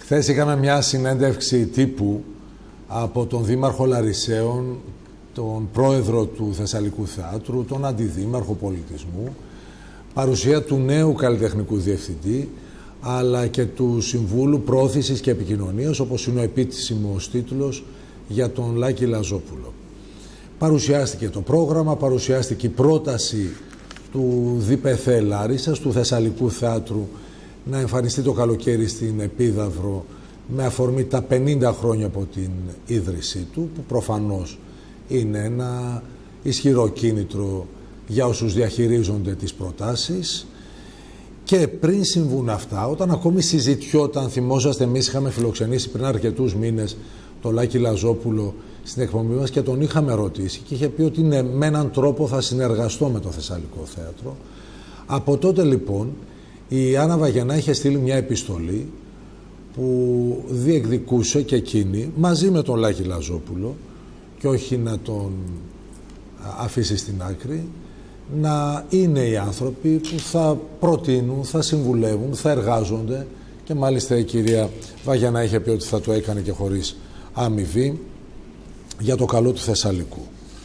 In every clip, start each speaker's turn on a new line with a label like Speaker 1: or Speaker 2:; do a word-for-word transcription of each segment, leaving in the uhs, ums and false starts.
Speaker 1: Χθες είχαμε μια συνέντευξη τύπου από τον Δήμαρχο Λαρισαίων, τον πρόεδρο του Θεσσαλικού Θεάτρου, τον αντιδήμαρχο πολιτισμού, παρουσία του νέου καλλιτεχνικού διευθυντή, αλλά και του Συμβούλου Πρόθεσης και Επικοινωνίας, όπως είναι ο επίσημος τίτλος, για τον Λάκη Λαζόπουλο. Παρουσιάστηκε το πρόγραμμα, παρουσιάστηκε η πρόταση του ΔΠΘ Λάρισσας, του Θεσσαλικού Θεάτρου, να εμφανιστεί το καλοκαίρι στην Επίδαυρο με αφορμή τα πενήντα χρόνια από την ίδρυσή του, που προφανώς είναι ένα ισχυρό κίνητρο για όσους διαχειρίζονται τις προτάσεις. Και πριν συμβούν αυτά, όταν ακόμη συζητιόταν, θυμόσαστε, εμείς είχαμε φιλοξενήσει πριν αρκετούς μήνες τον Λάκη Λαζόπουλο στην εκπομπή μας και τον είχαμε ρωτήσει και είχε πει ότι ναι, με έναν τρόπο θα συνεργαστώ με το Θεσσαλικό Θέατρο. Από τότε λοιπόν η Άννα Βαγενά είχε στείλει μια επιστολή που διεκδικούσε και εκείνη μαζί με τον Λάκη Λαζόπουλο, και όχι να τον αφήσει στην άκρη, να είναι οι άνθρωποι που θα προτείνουν, θα συμβουλεύουν, θα εργάζονται, και μάλιστα η κυρία Βαγενά είχε πει ότι θα το έκανε και χωρίς αμοιβή, για το καλό του Θεσσαλικού.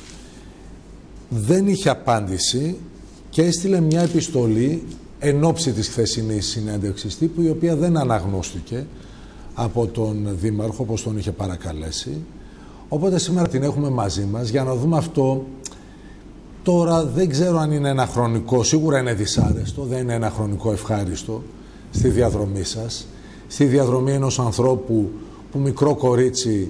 Speaker 1: Δεν είχε απάντηση και έστειλε μια επιστολή εν ώψη της χθεσινής συνέντευξης τύπου, η οποία δεν αναγνώστηκε από τον Δήμαρχο όπως τον είχε παρακαλέσει. Οπότε σήμερα την έχουμε μαζί μας για να δούμε αυτό. Τώρα δεν ξέρω αν είναι ένα χρονικό, σίγουρα είναι δυσάρεστο, δεν είναι ένα χρονικό ευχάριστο στη διαδρομή σας, στη διαδρομή ενός ανθρώπου που μικρό κορίτσι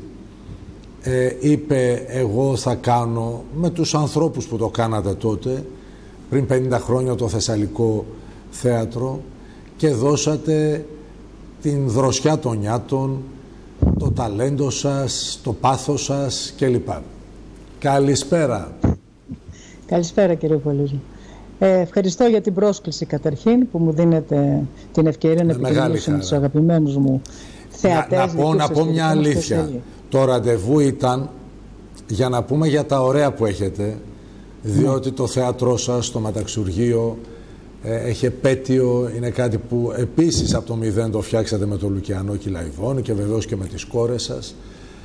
Speaker 1: ε, είπε εγώ θα κάνω με τους ανθρώπους που το κάνατε τότε, πριν πενήντα χρόνια, το Θεσσαλικό Θέατρο, και δώσατε την δροσιά των νιάτων, το ταλέντο σας, το πάθος σας κλπ. Καλησπέρα.
Speaker 2: Καλησπέρα κύριε Πολύζου. Ε, ευχαριστώ για την πρόσκληση καταρχήν που μου δίνετε την ευκαιρία να επικοινωνήσω με τους αγαπημένους μου θεατές.
Speaker 1: Να, να πω, να πω μια αλήθεια. Το ραντεβού ήταν για να πούμε για τα ωραία που έχετε, διότι ναι, το θέατρό σας, το Μεταξουργείο, ε, έχει επέτειο, είναι κάτι που επίσης από το μηδέν το φτιάξατε με τον Λουκιανό Κυλαϊδόνη και βεβαίως και με τις κόρες σας.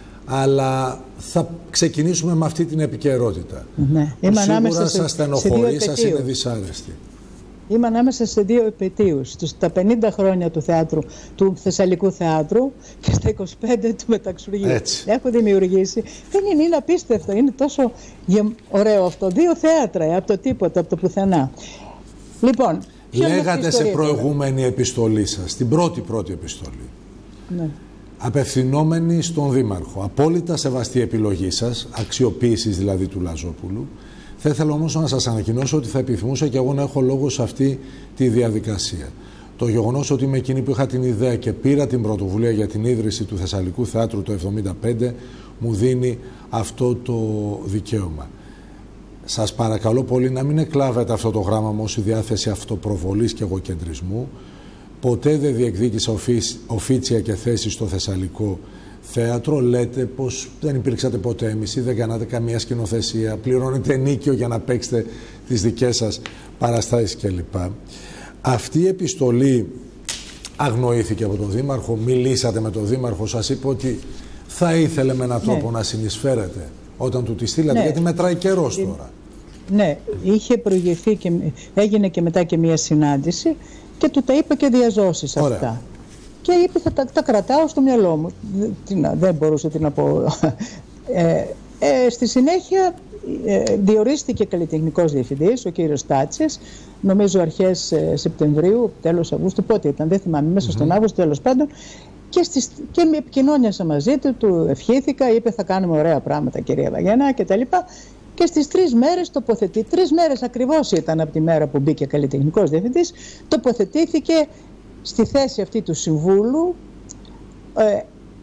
Speaker 1: Αλλά θα ξεκινήσουμε με αυτή την επικαιρότητα.
Speaker 2: Ναι.
Speaker 1: Σίγουρα σας στενοχωρεί, σας είναι δυσάρεστη.
Speaker 2: Είμαι ανάμεσα σε δύο επετείους. Στα πενήντα χρόνια του θεάτρου, του Θεσσαλικού Θεάτρου, και στα είκοσι πέντε του Μεταξουργείου. Έχω δημιουργήσει. Δεν είναι, είναι απίστευτο. Είναι τόσο ωραίο αυτό. Δύο θέατρα, από το τίποτα, από το πουθενά. Λοιπόν,
Speaker 1: λέγατε σε προηγούμενη τώρα επιστολή σας, την πρώτη πρώτη επιστολή, ναι, απευθυνόμενη στον Δήμαρχο, απόλυτα σεβαστή επιλογή σας, αξιοποίησης δηλαδή του Λαζόπουλου. Θα ήθελα όμως να σας ανακοινώσω ότι θα επιθυμούσα και εγώ να έχω λόγο σε αυτή τη διαδικασία. Το γεγονός ότι είμαι εκείνη που είχα την ιδέα και πήρα την πρωτοβουλία για την ίδρυση του Θεσσαλικού Θεάτρου το εβδομήντα πέντε μου δίνει αυτό το δικαίωμα. Σας παρακαλώ πολύ να μην εκλάβετε αυτό το γράμμα μου ως διάθεση αυτοπροβολής και εγωκεντρισμού. Ποτέ δεν διεκδίκησα οφίτσια και θέση στο Θεσσαλικό Θέατρο. Λέτε πως δεν υπήρξατε ποτέ έμμυση, δεν κάνατε καμία σκηνοθεσία, πληρώνετε νίκιο για να παίξετε τις δικές σας παραστάσεις κλπ. Αυτή η επιστολή αγνοήθηκε από τον Δήμαρχο, μιλήσατε με τον Δήμαρχο, σας είπε ότι θα ήθελε με έναν τρόπο, ναι, να συνεισφέρετε όταν του τη στείλατε, ναι, γιατί μετράει καιρός τώρα. Ναι,
Speaker 2: είχε προηγηθεί και έγινε και μετά και μια συνάντηση και του τα είπα και διαζώσεις αυτά. Ωραία. Και είπε θα τα, τα κρατάω στο μυαλό μου. Τι να, δεν μπορούσα τι να πω. Ε, ε, στη συνέχεια ε, διορίστηκε καλλιτεχνικός διευθυντής, ο κύριος Τάτσης, νομίζω αρχές ε, Σεπτεμβρίου, τέλος Αυγούστου, πότε ήταν, δεν θυμάμαι, μέσα mm-hmm. στον Αύγουστο τέλος πάντων. Και, στις, και με επικοινώνιασα μαζί του, του ευχήθηκα, είπε θα κάνουμε ωραία πράγματα κυρία Βαγενά κτλ. Και στις τρεις μέρες τοποθετεί, τρεις μέρες ακριβώς ήταν από τη μέρα που μπήκε καλλιτεχνικός διευθυντής, τοποθετήθηκε στη θέση αυτή του συμβούλου ε,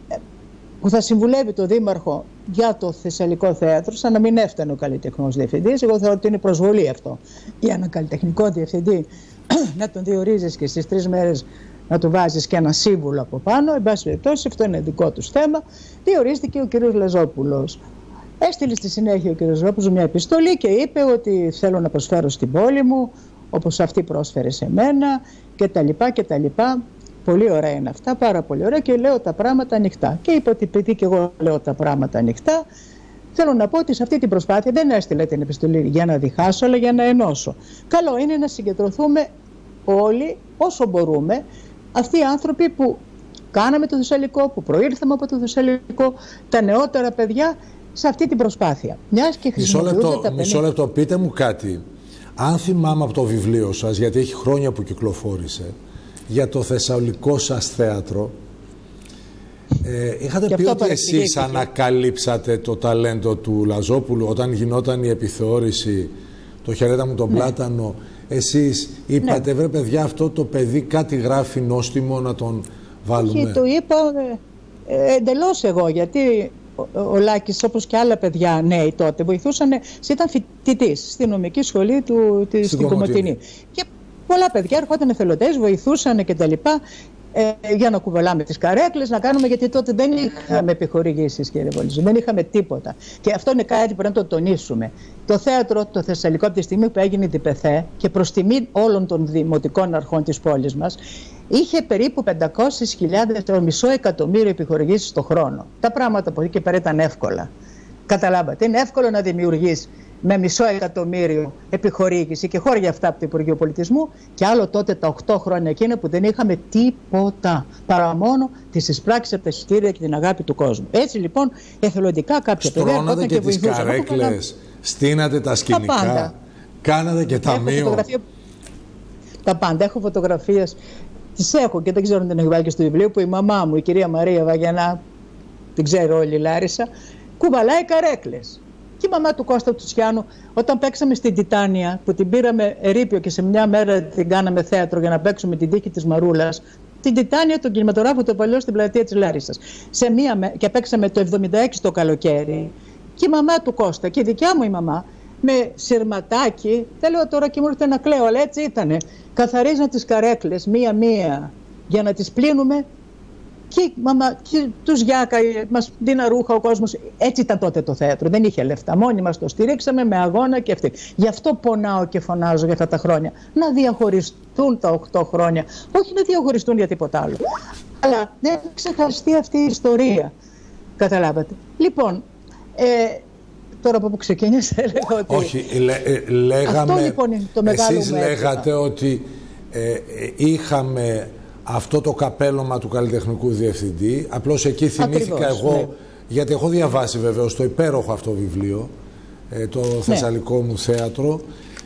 Speaker 2: που θα συμβουλεύει το Δήμαρχο για το Θεσσαλικό Θέατρο, σαν να μην έφτανε ο καλλιτεχνικός διευθυντής. Εγώ θεωρώ ότι είναι προσβολή αυτό για έναν καλλιτεχνικό διευθυντή να τον διορίζεις και στις τρεις μέρες να του βάζεις και ένα σύμβουλο από πάνω. Εν πάση περιπτώσει, αυτό είναι δικό τους θέμα. Διορίστηκε ο κύριος Λαζόπουλος. Έστειλε στη συνέχεια ο κύριος Λαζόπουλος μια επιστολή και είπε ότι θέλω να προσφέρω στην πόλη μου όπως αυτή πρόσφερε σε μένα και τα λοιπά και τα λοιπά. Πολύ ωραία είναι αυτά, πάρα πολύ ωραία, και λέω τα πράγματα ανοιχτά. Και είπα ότι επειδή και εγώ λέω τα πράγματα ανοιχτά, θέλω να πω ότι σε αυτή την προσπάθεια δεν έστειλα την επιστολή για να διχάσω, αλλά για να ενώσω. Καλό είναι να συγκεντρωθούμε όλοι όσο μπορούμε, αυτοί οι άνθρωποι που κάναμε το Θεσσαλικό, που προήλθαμε από το Θεσσαλικό, τα νεότερα παιδιά, σε αυτή την προσπάθεια. Μιας και
Speaker 1: μισό λεπτό,
Speaker 2: τα
Speaker 1: μισό λεπτό, πείτε μου κάτι. Αν θυμάμαι από το βιβλίο σας, γιατί έχει χρόνια που κυκλοφόρησε, για το Θεσσαλικό σας θέατρο, ε, είχατε πει ότι εσείς ανακαλύψατε το ταλέντο του Λαζόπουλου όταν γινόταν η επιθεώρηση, το χαιρέτα μου τον ναι. Πλάτανο. Εσείς είπατε, ναι. βρε παιδιά, αυτό το παιδί κάτι γράφει νόστιμο, να τον βάλουμε.
Speaker 2: Όχι, το είπα ε, εντελώς εγώ, γιατί ο, ο Λάκης, όπως και άλλα παιδιά νέοι τότε, βοηθούσαν, ήταν φοιτητής στη νομική σχολή του, της, στην Κομωτινή. Και πολλά παιδιά έρχονταν εθελοντές, βοηθούσαν κτλ. Ε, για να κουβαλάμε τις καρέκλες, να κάνουμε, γιατί τότε δεν είχαμε επιχορηγήσεις, κύριε Βολίζου, δεν είχαμε τίποτα. Και αυτό είναι κάτι που πρέπει να το τονίσουμε. Το θέατρο, το Θεσσαλικό, από τη στιγμή που έγινε η ΠΕΘΕ και προς τιμή όλων των δημοτικών αρχών της πόλης μας, είχε περίπου πεντακόσιες χιλιάδες, το μισό εκατομμύριο επιχορηγήσεις το χρόνο. Τα πράγματα από εκεί και πέρα ήταν εύκολα. Καταλάβατε, είναι εύκολο να δημιουργείς με μισό εκατομμύριο επιχορήγηση και χώρια αυτά από το Υπουργείο Πολιτισμού, και άλλο τότε τα οκτώ χρόνια εκείνα που δεν είχαμε τίποτα παρά μόνο τις εισπράξεις από τα εισιτήρια και την αγάπη του κόσμου. Έτσι λοιπόν εθελοντικά κάποια παιδιά
Speaker 1: έρχονταν και, και τις καρέκλες, στείνατε τα σκηνικά, τα πάντα. Κάνατε και ταμείο.
Speaker 2: Τα πάντα. Έχω φωτογραφίες, τις έχω και δεν ξέρω αν την έχω βάλει και στο βιβλίο, που η μαμά μου, η κυρία Μαρία Βαγιανά, την ξέρω όλη η Λάρισα, κουβαλάει καρέκλες. Και η μαμά του Κώστα του Τσιάνου, όταν παίξαμε στην Τιτάνια, που την πήραμε ερείπιο και σε μια μέρα την κάναμε θέατρο για να παίξουμε την τύχη της Μαρούλας, την Τιτάνια, τον κινηματογράφο το παλιό στην πλατεία της Λάρισσας. Σε μια, και παίξαμε το εβδομήντα έξι το καλοκαίρι. Και η μαμά του Κώστα και η δικιά μου η μαμά, με σειρματάκι, δεν λέω τώρα και μου έρχεται να κλαίω, αλλά έτσι ήτανε. Καθαρίζαν τις καρέκλες μία-μία για να τις πλύνουμε. Και, μαμα, και τους Γιάκα, μας δίνα ρούχα ο κόσμος. Έτσι ήταν τότε το θέατρο. Δεν είχε λεφτά. Μόνοι μας το στηρίξαμε με αγώνα και αυτή. Γι' αυτό πονάω και φωνάζω για αυτά τα χρόνια. Να διαχωριστούν τα οκτώ χρόνια. Όχι να διαχωριστούν για τίποτα άλλο. Αλλά δεν ξεχαστεί αυτή η ιστορία. Καταλάβατε. Λοιπόν, ε, τώρα από που ξεκίνησε έλεγα ότι...
Speaker 1: Όχι, λέ, ε, λέγαμε...
Speaker 2: Αυτό λοιπόν είναι το μεγάλο.
Speaker 1: Εσείς λέγατε ότι ε, ε, είχαμε... αυτό το καπέλωμα του καλλιτεχνικού διευθυντή. Απλώς εκεί θυμήθηκα Ακριβώς, εγώ, ναι. γιατί έχω διαβάσει βεβαίως το υπέροχο αυτό βιβλίο, ε, το ναι. Θεσσαλικό μου θέατρο.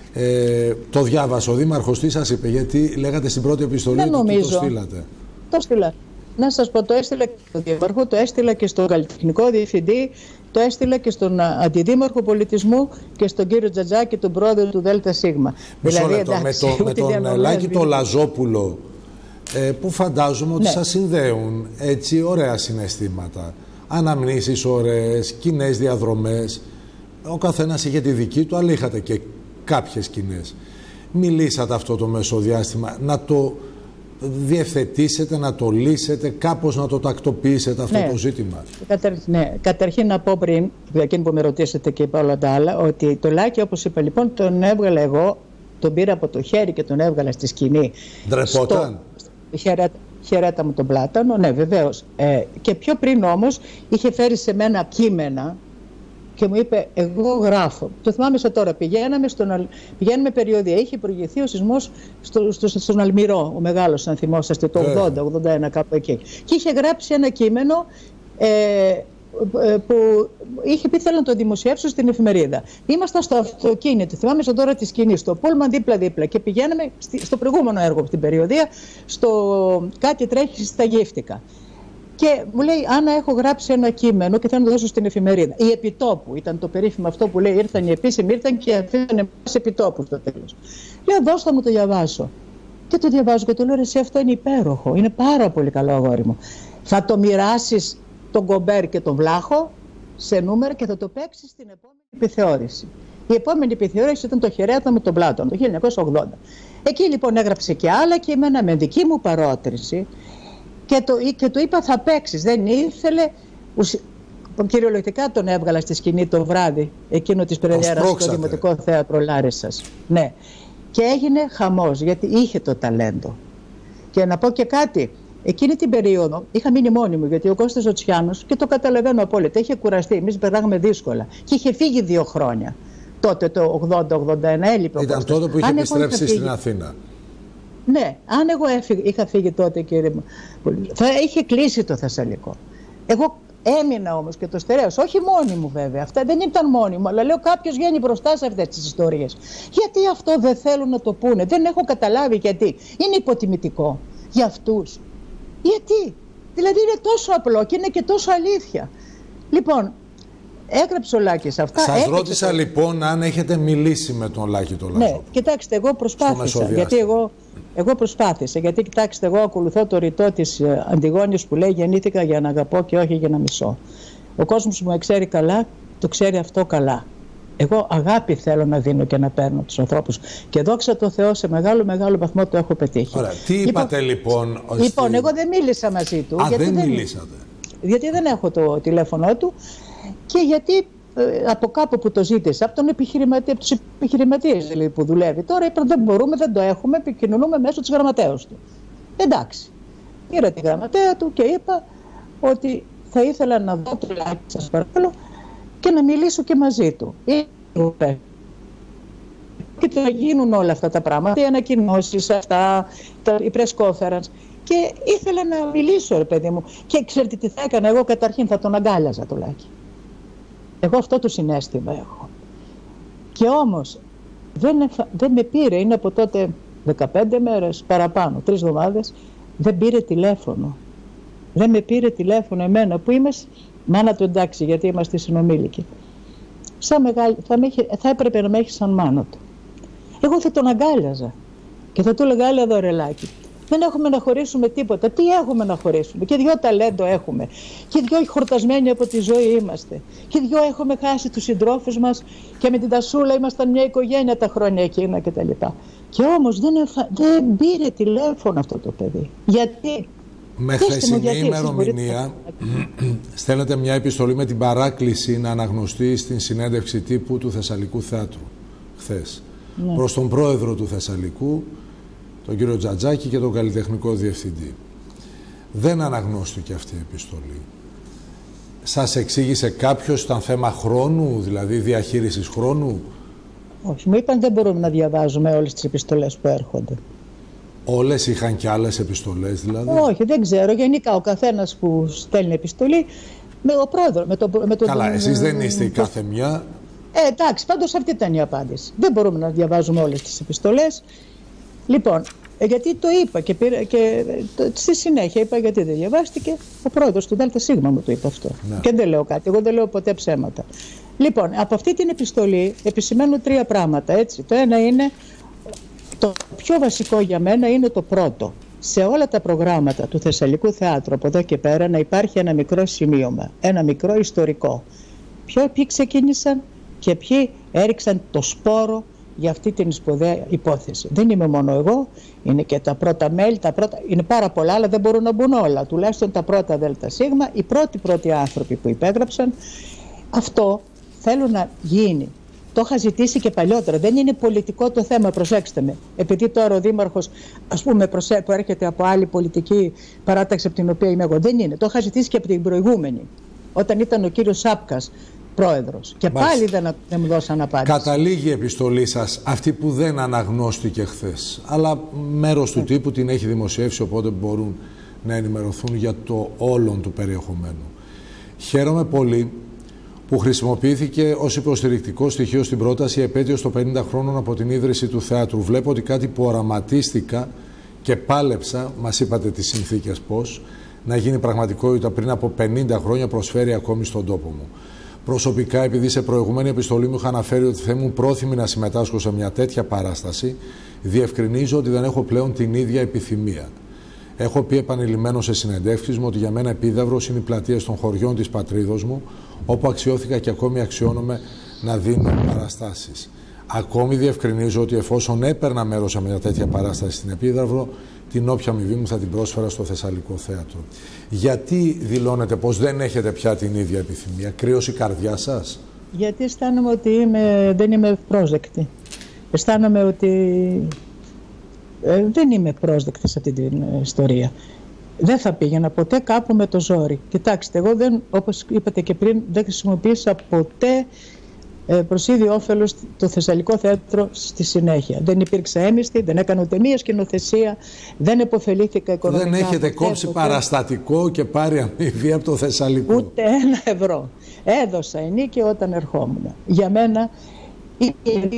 Speaker 1: Ε, το διάβασα. Ο δήμαρχος τι σας είπε, γιατί λέγατε στην πρώτη επιστολή ότι το στείλατε.
Speaker 2: Το στείλα. Να σας πω, το έστειλα και στον δήμαρχο, το έστειλα και στον καλλιτεχνικό διευθυντή, το έστειλα και στον αντιδήμαρχο πολιτισμού και στον κύριο Τζατζάκη, τον πρόεδρο του ΔΣ.
Speaker 1: Δηλαδή, εντάξει, με, το, με τον Λάκη το Λαζόπουλο, Ε, που φαντάζομαι ότι ναι. σας συνδέουν έτσι ωραία συναισθήματα, αναμνήσεις ωραίες, κοινές διαδρομές. Ο καθένας είχε τη δική του, αλλά είχατε και κάποιες κοινές. Μιλήσατε αυτό το μεσοδιάστημα να το διευθετήσετε, να το λύσετε, κάπως να το τακτοποιήσετε αυτό ναι. το ζήτημα.
Speaker 2: Καταρ, ναι. Καταρχήν να πω πριν, εκείνη που με ρωτήσατε και είπα όλα τα άλλα, ότι το Λάκη, όπως είπα λοιπόν, τον έβγαλα εγώ, τον πήρα από το χέρι και τον έβγαλα στη σκηνή.
Speaker 1: Ντρεπόταν.
Speaker 2: Χαιρέτα, χαιρέτα μου τον Πλάτανο, ναι βεβαίως. Ε, και πιο πριν όμως είχε φέρει σε μένα κείμενα και μου είπε εγώ γράφω. Το θυμάμαι σε τώρα, πηγαίναμε, στον, πηγαίναμε περιοδία, είχε προηγηθεί ο σεισμός στο, στο, στον Αλμυρό, ο μεγάλος αν θυμόσαστε, το ογδόντα ογδόντα ένα κάπου εκεί. Και είχε γράψει ένα κείμενο ε, που είχε πει θέλω να το δημοσιεύσω στην εφημερίδα. Ήμασταν στο αυτοκίνητο, θυμάμαι στον τώρα τη σκηνή, στο Πούλμαν δίπλα-δίπλα και πηγαίναμε στο προηγούμενο έργο από την περιοδία, στο κάτι τρέχει στα Γύφτικα. Και μου λέει, Άννα, έχω γράψει ένα κείμενο και θέλω να το δώσω στην εφημερίδα. Η Επιτόπου ήταν το περίφημο αυτό που λέει, ήρθαν οι επίσημοι, ήρθαν και αφήσανε μας Επιτόπου στο τέλος. Λέω, δώσ' μου το διαβάσω. Και το διαβάζω και του λέω, εσύ αυτό είναι υπέροχο, είναι πάρα πολύ καλό αγόρι μου. Θα το μοιράσει τον Κομπέρ και τον Βλάχο σε νούμερα και θα το παίξει στην επόμενη επιθεώρηση. Η επόμενη επιθεώρηση ήταν το Χαιρέτα με τον Πλάτων, το χίλια εννιακόσια ογδόντα. Εκεί λοιπόν έγραψε και άλλα κείμενα με δική μου παρότριση και το, και το είπα θα παίξεις. Δεν ήθελε, ουσι... κυριολεκτικά τον έβγαλα στη σκηνή το βράδυ εκείνο της πρεμιέρας στο Δημοτικό Θέατρο Λάρισσας. Ναι. Και έγινε χαμός γιατί είχε το ταλέντο. Και να πω και κάτι, Εκείνη την περίοδο είχα μείνει μόνη μου, γιατί ο Κώστας ο Τσιάνος, και το καταλαβαίνω απόλυτα, είχε κουραστεί. Εμείς περνάγαμε δύσκολα. Και είχε φύγει δύο χρόνια. Τότε το ογδόντα ογδόντα ένα έλειπε.
Speaker 1: Ήταν τότε που είχε αν επιστρέψει στην Αθήνα.
Speaker 2: Ναι, αν εγώ έφυγε, είχα φύγει τότε, κύριε μου, θα είχε κλείσει το Θεσσαλικό. Εγώ έμεινα όμως και το στερέωσα. Όχι μόνη μου, βέβαια. Αυτά δεν ήταν μόνη μου. Αλλά λέω, κάποιος βγαίνει μπροστά σε αυτές τις ιστορίες. Γιατί αυτό δεν θέλουν να το πούνε? Δεν έχω καταλάβει γιατί. Είναι υποτιμητικό για αυτούς. Γιατί? Δηλαδή είναι τόσο απλό και είναι και τόσο αλήθεια. Λοιπόν, έγραψε ο Λάκης αυτά.
Speaker 1: Σας ρώτησα το... λοιπόν αν έχετε μιλήσει με τον Λάκη τον Λαζόπουλο.
Speaker 2: Ναι, κοιτάξτε, εγώ προσπάθησα. Γιατί εγώ, εγώ προσπάθησα. Γιατί κοιτάξτε, εγώ ακολουθώ το ρητό της Αντιγόνης που λέει: γεννήθηκα για να αγαπώ και όχι για να μισώ. Ο κόσμος μου ξέρει καλά, το ξέρει αυτό καλά. Εγώ αγάπη θέλω να δίνω και να παίρνω τους ανθρώπους. Και δόξα τω Θεώ, σε μεγάλο μεγάλο βαθμό το έχω πετύχει.
Speaker 1: Ωραία. Τι είπατε λοιπόν?
Speaker 2: Λοιπόν, λοιπόν εγώ δεν μίλησα μαζί του.
Speaker 1: Α,
Speaker 2: γιατί
Speaker 1: δεν,
Speaker 2: δεν
Speaker 1: μιλήσατε.
Speaker 2: Γιατί δεν έχω το τηλέφωνο του και γιατί ε, από κάπου που το ζήτησα, από, τον επιχειρηματία, από τους επιχειρηματίες δηλαδή, που δουλεύει τώρα, είπαν δεν μπορούμε, δεν το έχουμε, επικοινωνούμε μέσω της γραμματέως του. Εντάξει. Πήρα τη γραμματέα του και είπα ότι θα ήθελα να δω το Λάκη, σας παρακαλώ, και να μιλήσω και μαζί του. Και θα γίνουν όλα αυτά τα πράγματα, οι ανακοινώσεις, αυτά, η press conference. Και ήθελα να μιλήσω, ρε παιδί μου. Και ξέρετε τι θα έκανα? Εγώ καταρχήν θα τον αγκάλιαζα το Λάκη. Εγώ αυτό το συναίσθημα έχω. Και όμως δεν, εφα... δεν με πήρε, είναι από τότε δεκαπέντε μέρες παραπάνω, τρεις εβδομάδες, δεν πήρε τηλέφωνο. Δεν με πήρε τηλέφωνο εμένα που είμαι μάνα του, εντάξει, γιατί είμαστε συνομήλικοι. Σαν μεγάλη, θα, με είχε, θα έπρεπε να με έχει σαν μάνα του. Εγώ θα τον αγκάλιαζα και θα του έλεγα: έλα εδώ ρε Λάκη, δεν έχουμε να χωρίσουμε τίποτα. Τι έχουμε να χωρίσουμε? Και δυο ταλέντο έχουμε. Και δυο χορτασμένοι από τη ζωή είμαστε. Και δυο έχουμε χάσει τους συντρόφους μας και με την Τασούλα ήμασταν μια οικογένεια τα χρόνια εκείνα κτλ. Και όμως δεν, εφα... δεν πήρε τηλέφωνο αυτό το παιδί. Γιατί?
Speaker 1: Με χθεσινή ημερομηνία στέλνετε μια επιστολή με την παράκληση να αναγνωστεί στην συνέντευξη τύπου του Θεσσαλικού Θέατρου χθες. Ναι. Προς τον πρόεδρο του Θεσσαλικού, τον κύριο Τζατζάκη, και τον καλλιτεχνικό διευθυντή. Δεν αναγνώστηκε αυτή η επιστολή. Σας εξήγησε κάποιος, ήταν θέμα χρόνου, δηλαδή διαχείρισης χρόνου?
Speaker 2: Όχι, μου είπαν δεν μπορούμε να διαβάζουμε όλες τις επιστολές που έρχονται.
Speaker 1: Όλες είχαν και άλλες επιστολές δηλαδή?
Speaker 2: Όχι, δεν ξέρω. Γενικά ο καθένας που στέλνει επιστολή με ο πρόεδρο. Με το, με το,
Speaker 1: Καλά, εσείς δεν είστε η κάθε μια.
Speaker 2: Ε, εντάξει, πάντως αυτή ήταν η απάντηση. Δεν μπορούμε να διαβάζουμε όλες τις επιστολές. Λοιπόν, γιατί το είπα και, πήρα, και το, στη συνέχεια είπα γιατί δεν διαβάστηκε. Ο πρόεδρος του ΔΣ μου το είπε αυτό. Ναι. Και δεν λέω κάτι, εγώ δεν λέω ποτέ ψέματα. Λοιπόν, από αυτή την επιστολή επισημαίνω τρία πράγματα, έτσι. Το ένα είναι, το πιο βασικό για μένα είναι το πρώτο. Σε όλα τα προγράμματα του Θεσσαλικού Θεάτρου από εδώ και πέρα να υπάρχει ένα μικρό σημείωμα, ένα μικρό ιστορικό. Ποιοι ξεκίνησαν και ποιοι έριξαν το σπόρο για αυτή την σπουδαία υπόθεση. Δεν είμαι μόνο εγώ, είναι και τα πρώτα μέλη, τα πρώτα, είναι πάρα πολλά, αλλά δεν μπορούν να μπουν όλα. Τουλάχιστον τα πρώτα ΔΣ, οι πρώτοι πρώτοι άνθρωποι που υπέγραψαν. Αυτό θέλω να γίνει. Το είχα ζητήσει και παλιότερα. Δεν είναι πολιτικό το θέμα, προσέξτε με. Επειδή τώρα ο Δήμαρχος, ας πούμε, που έρχεται από άλλη πολιτική παράταξη από την οποία είμαι εγώ, δεν είναι. Το είχα ζητήσει και από την προηγούμενη, όταν ήταν ο κύριος Σάπκας πρόεδρος. Και Μάλιστα. πάλι δεν, δεν μου δώσαν απάντηση.
Speaker 1: Καταλήγει η επιστολή σας, αυτή που δεν αναγνώστηκε χθες, αλλά μέρος του τύπου την έχει δημοσιεύσει, οπότε μπορούν να ενημερωθούν για το όλον του περιεχομένου. Χαίρομαι πολύ που χρησιμοποιήθηκε ως υποστηρικτικό στοιχείο στην πρόταση επέτειος των πενήντα χρόνων από την ίδρυση του θεάτρου. Βλέπω ότι κάτι που οραματίστηκα και πάλεψα, μας είπατε τις συνθήκες πώς, να γίνει πραγματικότητα πριν από πενήντα χρόνια προσφέρει ακόμη στον τόπο μου. Προσωπικά, επειδή σε προηγούμενη επιστολή μου είχα αναφέρει ότι θα ήμουν πρόθυμη να συμμετάσχω σε μια τέτοια παράσταση, διευκρινίζω ότι δεν έχω πλέον την ίδια επιθυμία. Έχω πει επανειλημμένως σε συνεντεύξεις μου ότι για μένα Επίδαυρος είναι οι πλατείες των χωριών της πατρίδος μου, όπου αξιώθηκα και ακόμη αξιώνομαι να δίνω παραστάσεις. Ακόμη διευκρινίζω ότι εφόσον έπαιρνα μέρος σε μια τέτοια παράσταση στην Επίδαυρο, την όποια αμοιβή μου θα την πρόσφερα στο Θεσσαλικό Θέατρο. Γιατί δηλώνετε πως δεν έχετε πια την ίδια επιθυμία? Κρύωσε η καρδιά σας?
Speaker 2: Γιατί αισθάνομαι ότι είμαι, δεν είμαι πρόσδεκτη. Αισθάνομαι ότι ε, δεν είμαι πρόσδεκτη σε αυτή την ιστορία. δεν θα πήγαινα ποτέ κάπου με το ζόρι. Κοιτάξτε, εγώ δεν, όπως είπατε και πριν, δεν χρησιμοποίησα ποτέ ε, προς ίδιο όφελος το Θεσσαλικό Θέατρο στη συνέχεια. Δεν υπήρξε έμισθη, δεν έκανα ούτε μία σκηνοθεσία, δεν επωφελήθηκα οικονομικά.
Speaker 1: Δεν έχετε
Speaker 2: ποτέ,
Speaker 1: κόψει
Speaker 2: ποτέ.
Speaker 1: παραστατικό και πάρει αμοιβή από το Θεσσαλικό.
Speaker 2: Ούτε ένα ευρώ. Έδωσα ενίκιο όταν ερχόμουν. Για μένα η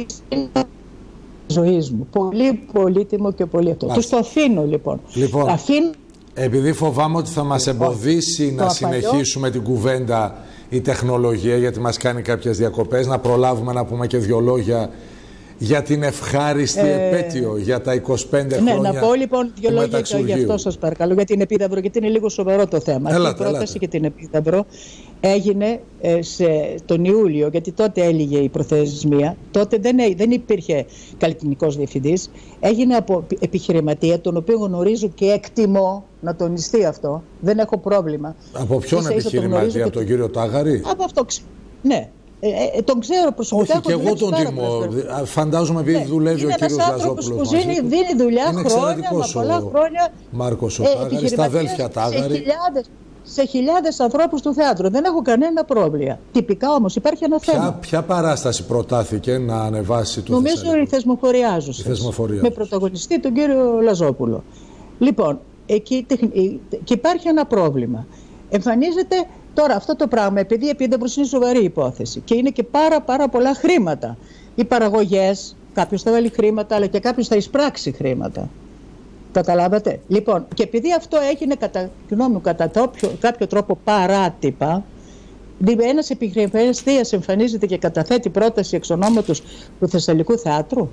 Speaker 2: ζωή μου. Πολύ πολύτιμο και πολύ αυτό. Τους το αφήνω λοιπόν.
Speaker 1: Λοιπόν,
Speaker 2: αφήνω...
Speaker 1: επειδή φοβάμαι ότι θα μας εμποδίσει να συνεχίσουμε την κουβέντα η τεχνολογία, γιατί μας κάνει κάποιες διακοπές, να προλάβουμε να πούμε και δύο λόγια για την ευχάριστη ε... επέτειο, για τα είκοσι πέντε
Speaker 2: ναι,
Speaker 1: χρόνια.
Speaker 2: Να πω λοιπόν δύο λόγια για αυτό, σας παρακαλώ, για την Επίδαυρο, γιατί είναι λίγο σοβαρό το θέμα.
Speaker 1: Έλατε,
Speaker 2: Αυτή η πρόταση
Speaker 1: έλατε.
Speaker 2: για την Επίδαυρο έγινε ε, σε, τον Ιούλιο, γιατί τότε έλυγε η προθεσμία. Τότε δεν, δεν υπήρχε καλλιτεχνικός διευθυντής. Έγινε από επιχειρηματία, τον οποίο γνωρίζω και εκτιμώ, να τονιστεί αυτό. Δεν έχω πρόβλημα.
Speaker 1: Από ποιον ίσα, επιχειρηματία, ίσα, από τον κύριο Τάγαρη?
Speaker 2: Από αυτό, ναι. Ε, ε, τον ξέρω προσωπικά.
Speaker 1: Όχι, και εγώ τον τιμώ. Φαντάζομαι επειδή ναι, δουλεύει ο κύριος Λαζόπουλος.
Speaker 2: Είναι ένας που δίνει, δίνει δουλειά
Speaker 1: είναι
Speaker 2: χρόνια, μα πολλά χρόνια.
Speaker 1: Μάρκος ο Τάγαρης, στα αδέλφια Τάγαρη.
Speaker 2: Σε χιλιάδες, σε χιλιάδες ανθρώπους του θέατρου. Δεν έχω κανένα πρόβλημα. Τυπικά όμως υπάρχει ένα
Speaker 1: ποια,
Speaker 2: θέμα.
Speaker 1: Ποια παράσταση προτάθηκε να ανεβάσει το
Speaker 2: Νομίζω
Speaker 1: Θεσσαλικό?
Speaker 2: η Θεσμοφοριάζουσες. Με πρωταγωνιστή τον κύριο Λαζόπουλο. Λοιπόν, εκεί, και υπάρχει ένα πρόβλημα. Εμφανίζεται τώρα αυτό το πράγμα, επειδή η Επίδαυρος είναι σοβαρή υπόθεση και είναι και πάρα πάρα πολλά χρήματα. Οι παραγωγές, κάποιος θα βάλει χρήματα, αλλά και κάποιος θα εισπράξει χρήματα. Καταλάβατε. Λοιπόν, και επειδή αυτό έγινε κατά γνώμη μου κατά κάποιο, κάποιο τρόπο παράτυπα, ένας επιχειρηματίας εμφανίζεται και καταθέτει πρόταση εξ ονόματος του Θεσσαλικού Θεάτρου.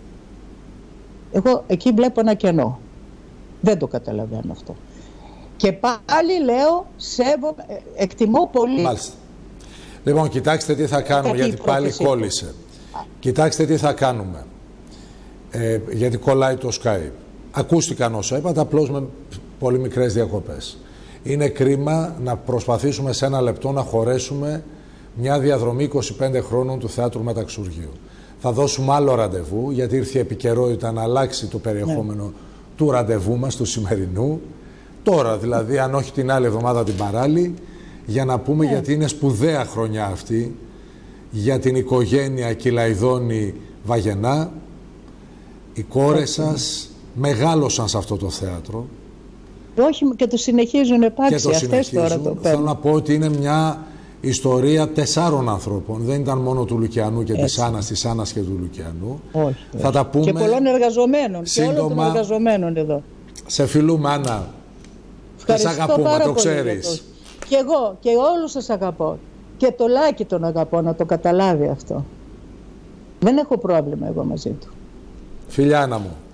Speaker 2: Εγώ εκεί βλέπω ένα κενό. Δεν το καταλαβαίνω αυτό. Και πάλι λέω, σέβομαι, εκτιμώ πολύ.
Speaker 1: Μάλιστα. Λοιπόν, κοιτάξτε τι θα κάνουμε, γιατί πάλι κόλλησε. Α. Κοιτάξτε τι θα κάνουμε. Ε, γιατί κολλάει το Skype. Ακούστηκαν όσα είπατε, απλώς με πολύ μικρές διακοπές. Είναι κρίμα να προσπαθήσουμε σε ένα λεπτό να χωρέσουμε μια διαδρομή είκοσι πέντε χρόνων του Θεάτρου Μεταξουργείου. Θα δώσουμε άλλο ραντεβού, γιατί ήρθε η επικαιρότητα να αλλάξει το περιεχόμενο ναι. του ραντεβού μας, του σημερινού. Τώρα δηλαδή, αν όχι την άλλη εβδομάδα την παράλληλη, για να πούμε ναι. γιατί είναι σπουδαία χρονιά αυτή για την οικογένεια Κυλαϊδόνη Βαγενά. Οι κόρες σας μεγάλωσαν σε αυτό το θέατρο.
Speaker 2: Όχι, και το συνεχίζουν επάξια αυτές τώρα το παίρνουν.
Speaker 1: Θέλω να πω ότι είναι μια ιστορία τεσσάρων ανθρώπων. Δεν ήταν μόνο του Λουκιανού και της Άννας, της Άννας και του Λουκιανού.
Speaker 2: Όχι,
Speaker 1: θα όχι. Τα πούμε
Speaker 2: και πολλών εργαζομένων.
Speaker 1: Σύντομα,
Speaker 2: και όλων των εργαζομένων εδώ.
Speaker 1: Σε φιλούμε, Άννα. Σας αγαπούμε, το ξέρεις.
Speaker 2: Και εγώ και όλους σας αγαπώ. Και το Λάκη τον αγαπώ, να το καταλάβει αυτό. Δεν έχω πρόβλημα εγώ μαζί του.
Speaker 1: Φιλιά, Άννα μου.